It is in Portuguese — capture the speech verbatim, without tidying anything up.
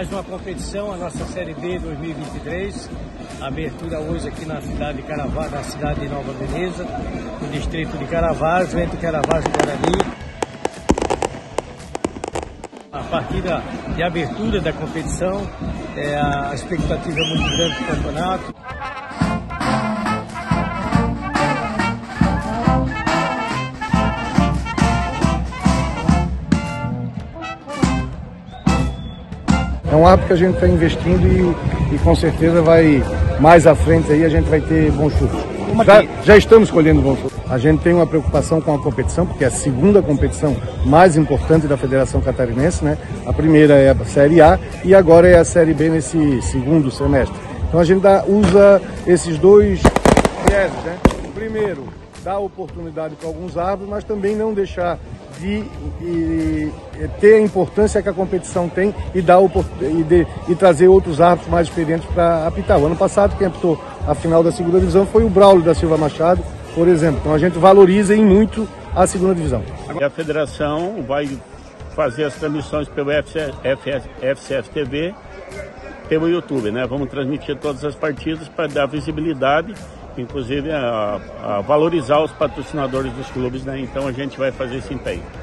Mais uma competição, a nossa Série B dois mil e vinte e três, abertura hoje aqui na cidade de Caravaggio, na cidade de Nova Veneza, no distrito de Caravaggio, entre Caravaggio e Guarani. A partida de abertura da competição, é, a expectativa é muito grande do campeonato. É um árbitro que a gente está investindo e, e com certeza vai mais à frente aí, a gente vai ter bons frutos. Já, já estamos colhendo bons frutos. A gente tem uma preocupação com a competição, porque é a segunda competição mais importante da Federação Catarinense, né? A primeira é a Série A e agora é a Série B nesse segundo semestre. Então a gente dá, usa esses dois vieses, né? Primeiro, dar oportunidade para alguns árbitros, mas também não deixar de, de, de ter a importância que a competição tem e, dar, e, de, e trazer outros árbitros mais experientes para apitar. O ano passado, quem apitou a final da segunda divisão foi o Braulio da Silva Machado, por exemplo. Então a gente valoriza em muito a segunda divisão. A federação vai fazer as transmissões pelo F C F T V, pelo YouTube, né? Vamos transmitir todas as partidas para dar visibilidade, inclusive a, a valorizar os patrocinadores dos clubes, né? Então a gente vai fazer esse empenho.